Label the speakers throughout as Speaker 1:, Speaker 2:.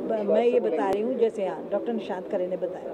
Speaker 1: मैं ये बता रही हूँ, जैसे डॉक्टर निशांत खरे ने बताया,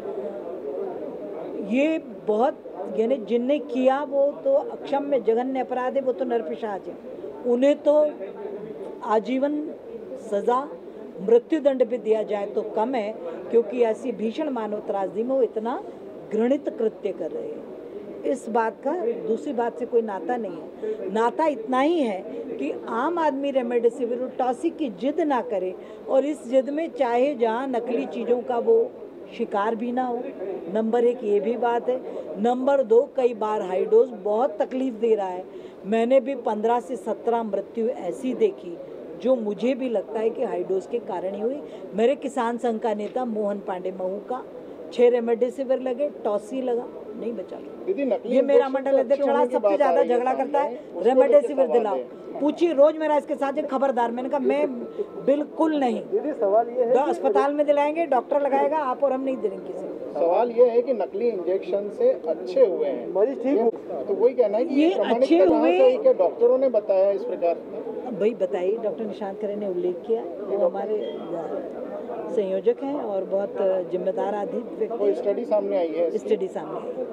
Speaker 1: ये बहुत यानी जिनने किया वो तो अक्षम्य जघन्य अपराध है, वो तो नरपिशाच है। उन्हें तो आजीवन सजा मृत्युदंड भी दिया जाए तो कम है, क्योंकि ऐसी भीषण मानव त्रासदी में वो इतना घृणित कृत्य कर रहे हैं। इस बात का दूसरी बात से कोई नाता नहीं है। नाता इतना ही है कि आम आदमी रेमडेसिविर टॉसिक की जिद ना करे, और इस जिद में चाहे जहाँ नकली चीज़ों का वो शिकार भी ना हो। नंबर 1 ये भी बात है। नंबर 2, कई बार हाई डोज बहुत तकलीफ दे रहा है। मैंने भी 15 से 17 मृत्यु ऐसी देखी जो मुझे भी लगता है कि हाई डोज के कारण ही हुई। मेरे किसान संघ का नेता मोहन पांडे महू का 6 रेमडेसिविर लगे, टॉसी लगा, नहीं बचा। ये मेरा मंडल अध्यक्ष सबसे ज्यादा झगड़ा करता है, रेमडेसिविर दिलाओ। पूछिए रोज मेरा इसके साथ खबरदार। मैंने कहा मैं बिल्कुल नहीं। दीदी सवाल ये है, अस्पताल में दिलाएंगे, डॉक्टर लगाएगा, आप और हम नहीं देंगे किसी।
Speaker 2: सवाल ये है कि नकली इंजेक्शन से अच्छे हुए हैं मरीज, ठीक, तो वही कहना है कि
Speaker 1: ये अच्छे हुए
Speaker 2: क्या डॉक्टरों ने बताया इस प्रकार?
Speaker 1: भाई बताइए, डॉक्टर निशांत खरे ने उल्लेख किया, वो हमारे संयोजक हैं और बहुत जिम्मेदार आदमी।
Speaker 2: स्टडी सामने आई है,
Speaker 1: स्टडी सामने आई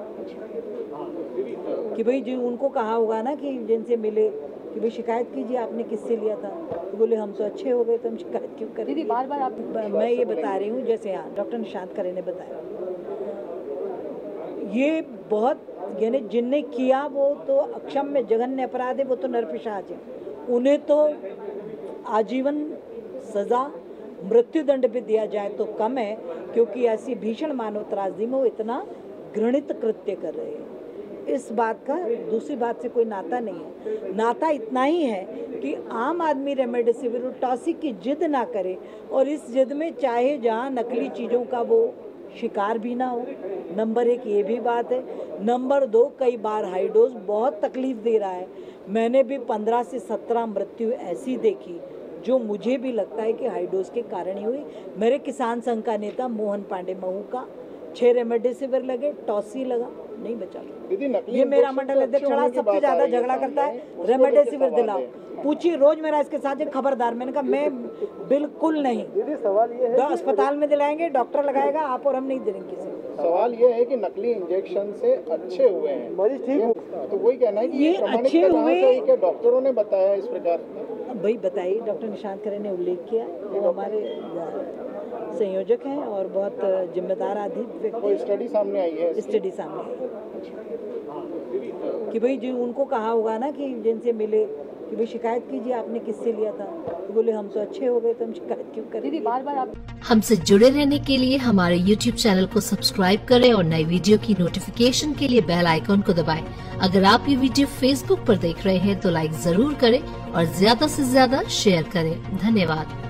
Speaker 1: कि भाई जो उनको कहा होगा ना कि जिनसे मिले कि भाई शिकायत कीजिए, आपने किससे लिया था, तो बोले हम तो अच्छे हो गए, तो हम शिकायत क्यों करें।
Speaker 3: दीदी बार बार आप
Speaker 1: मैं ये बता रही हूँ, जैसे डॉक्टर निशांत खरे ने बताया, ये बहुत यानी जिनने किया वो तो अक्षम्य जघन्य अपराध है, वो तो नरपिशाच है। उन्हें तो आजीवन सजा मृत्युदंड भी दिया जाए तो कम है, क्योंकि ऐसी भीषण मानव त्रासदी में वो इतना घृणित कृत्य कर रहे हैं। इस बात का दूसरी बात से कोई नाता नहीं है। नाता इतना ही है कि आम आदमी रेमडेसिविर टॉसिक की जिद ना करे, और इस जिद में चाहे जहाँ नकली चीज़ों का वो शिकार भी ना हो। नंबर 1 ये भी बात है। नंबर 2, कई बार हाई डोज बहुत तकलीफ दे रहा है। मैंने भी 15 से 17 मृत्यु ऐसी देखी जो मुझे भी लगता है कि हाई डोज के कारण ही हुई। मेरे किसान संघ का नेता मोहन पांडे महू का 6 रेमडेसिविर लगे, टॉसी लगा, नहीं बचा। ये मेरा मंडल अध्यक्ष सबसे ज्यादा झगड़ा करता है, रेमडेसिविर दिलाओ। पूछिए रोज मेरा इसके साथ खबरदार। मैंने कहा मैं बिल्कुल नहीं। दीदी सवाल ये है, अस्पताल में दिलाएंगे, डॉक्टर लगाएगा, आप और हम नहीं देंगे किसी।
Speaker 2: सवाल ये है कि नकली इंजेक्शन से अच्छे हुए हैं मरीज, ठीक, तो वही कहना है कि
Speaker 1: ये अच्छे हुए,
Speaker 2: क्या डॉक्टरों ने बताया इस प्रकार?
Speaker 1: भाई बताइए, डॉक्टर निशांत खरे ने उल्लेख किया, वो हमारे संयोजक हैं और बहुत जिम्मेदार आदमी।
Speaker 2: स्टडी सामने आई है,
Speaker 1: स्टडी सामने आई कि भाई जो उनको कहा होगा ना कि जिनसे मिले कि भाई शिकायत कीजिए, आपने किससे लिया था, तो बोले हम तो अच्छे हो गए, तो हम शिकायत क्यों करें।
Speaker 3: दीदी बार बार आप
Speaker 4: हमसे जुड़े रहने के लिए हमारे YouTube चैनल को सब्सक्राइब करें और नई वीडियो की नोटिफिकेशन के लिए बेल आइकॉन को दबाएं। अगर आप ये वीडियो Facebook पर देख रहे हैं तो लाइक जरूर करें और ज्यादा से ज्यादा शेयर करें। धन्यवाद।